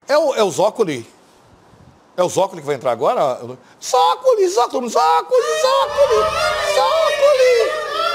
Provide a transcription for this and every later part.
É o Zócoli. É o Zócoli que vai entrar agora? Zócoli, Zócoli, Zócoli, Zócoli, Zócoli,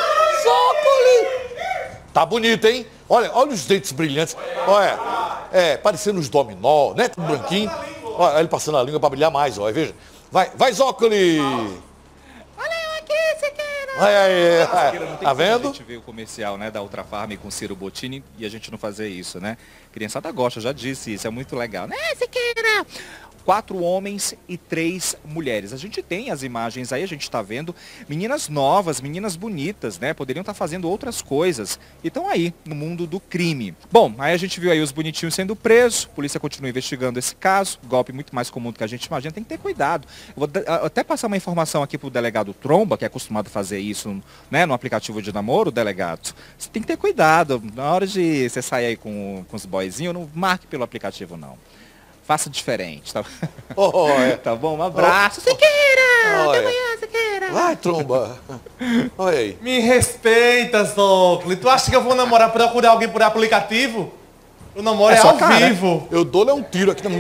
Zócoli. Tá bonito, hein? Olha os dentes brilhantes. Olha, parecendo uns dominó, né? Tudo branquinho. Olha ele passando a língua para brilhar mais, olha, veja. Vai, Zócoli. Olha eu aqui, Siqueira. Tá vendo? A gente vê o comercial, né, da Ultrafarm com Ciro Bottini e a gente não fazer isso, né? Criançada gosta, eu já disse isso, é muito legal, né, Siqueira? 4 homens e 3 mulheres. A gente tem as imagens aí, a gente está vendo meninas novas, meninas bonitas, né? Poderiam estar fazendo outras coisas. E estão aí, no mundo do crime. Bom, aí a gente viu aí os bonitinhos sendo presos, a polícia continua investigando esse caso, golpe muito mais comum do que a gente imagina, tem que ter cuidado. Eu vou até passar uma informação aqui pro delegado Tromba, que é acostumado a fazer isso, né, no aplicativo de namoro, delegado. Você tem que ter cuidado, na hora de você sair aí com os boyzinhos, não marque pelo aplicativo, não. Faça diferente, tá? Tá bom? Um abraço. Siqueira! Até amanhã, Siqueira! Vai, Tromba. Olha aí. Me respeita, Zócoli. Tu acha que eu vou procurar alguém por aplicativo? Eu namoro ao vivo. Eu dou-lhe um tiro aqui.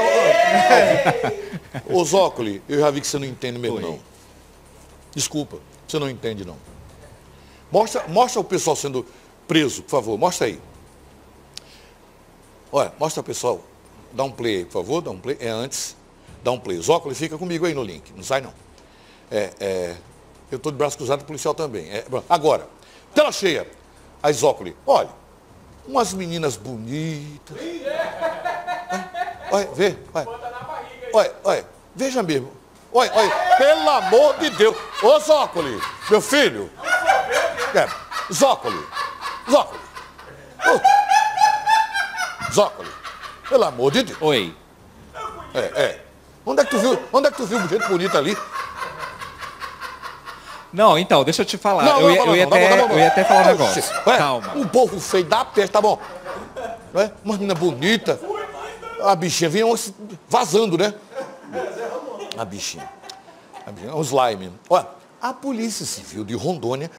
Ô, Zócoli, eu já vi que você não entende mesmo, não. Desculpa, você não entende, não. Mostra o pessoal sendo preso, por favor. Mostra aí. Olha, mostra o pessoal. Dá um play aí, por favor, dá um play. Antes, dá um play. Zócoli, fica comigo aí no link. Não sai, não. Eu estou de braço cruzado, policial também. Agora, tela cheia. Aí, Zócoli, olha, umas meninas bonitas. Olha, vê. Olha, veja mesmo. Olha, pelo amor de Deus. Ô, Zócoli, meu filho. Zócoli. Zócoli. Pelo amor de Deus. Oi. Onde é que tu viu gente bonita ali? Não, então, deixa eu te falar. Eu ia até falar um negócio. Calma. Um povo feio da peste, tá bom? Uma menina bonita. A bichinha vinha vazando, né? A bichinha. Um slime. Olha, a Polícia Civil de Rondônia